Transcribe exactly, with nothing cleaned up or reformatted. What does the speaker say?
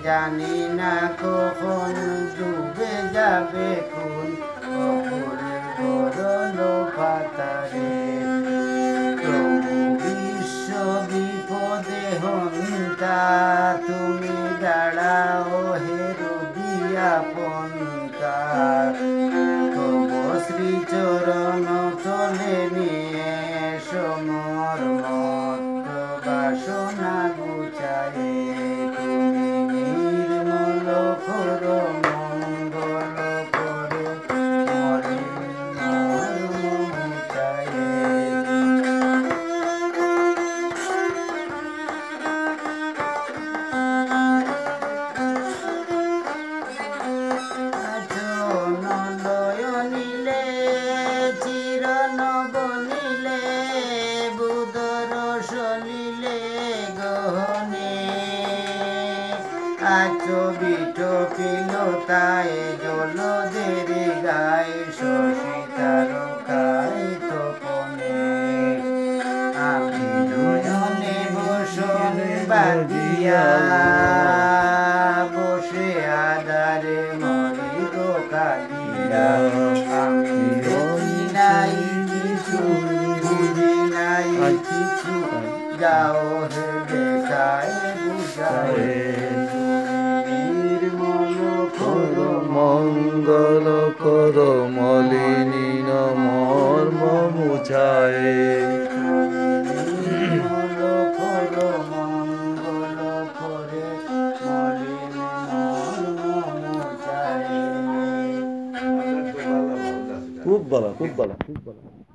জানি না কখন ডুবে যাবে কোন অপরের বরণ পাতারে। প্রভু বিশ্ব বিপদে হন্তা, তুমি দাঁড়াও হে রুদিয়া পন্থা। তব শ্রীচরণ তলে নিয়ে সমর মত বাসনা গুচায়ে। তুমি নির্মল কর মঙ্গল করে মলিন মর্ম মুছায়ে। আচবিট পিলতায় জলদের গায়ে শশী তারকায় তপনে। আমি নয়নে বসন বাঁধিয়া বসে আদারে মরি গো কাঁদিয়া। আমি বুঝি নাই কিছু, বুঝি নাই কিছু, যাও হে দেখায় বুঝায়। মঙ্গল কর মলিনীন মর্ম মুছায়ে। খুব ভালো, খুব ভালো, খুব ভালো।